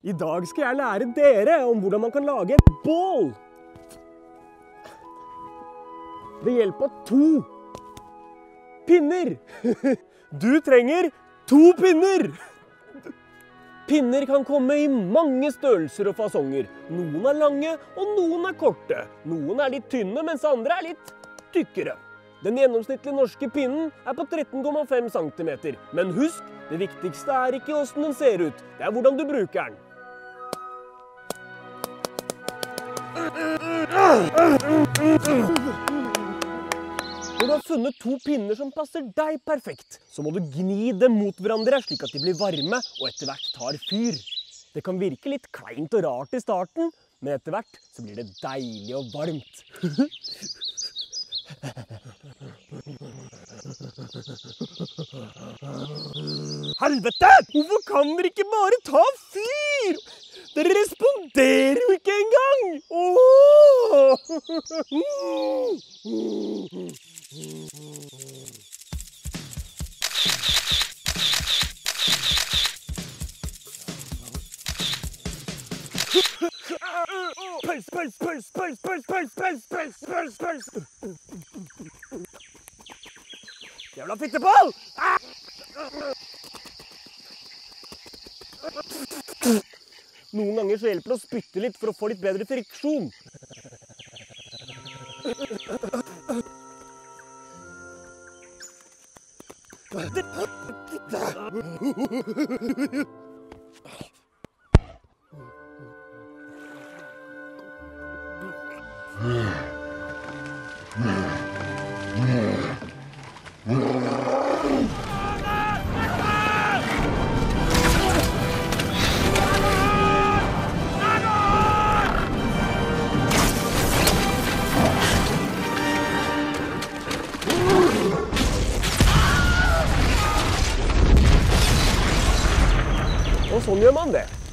I dag skal jeg lære dere om hvordan man kan lage et bål. Ved hjelp av 2 pinner. Du trenger 2 pinner. Pinner kan komme i mange størrelser og fasonger. Noen er lange, og noen er korte. Noen er litt tynne, mens andre er litt tykkere. Den gjennomsnittlige norske pinnen er på 13,5 cm. Men husk, det viktigste er ikke hvordan den ser ut, det er hvordan du bruker den. Når du har funnet 2 pinner som passer deg perfekt, så må du gni dem mot hverandre slik at de blir varme og etter hvert tar fyr. Det kan virke litt kleint og rart i starten, men etter hvert så blir det deilig og varmt. Helvete! Hvorfor kan dere ikke bare ta fyr? Dere responderer jo ikke engang! Pels, pels, pels, pels, pels, pels, pels, pels, pels, pels. Jævla fitteball! Noen ganger så hjelper det å spytte litt for å få litt bedre friksjon. Og sånn gjør man det.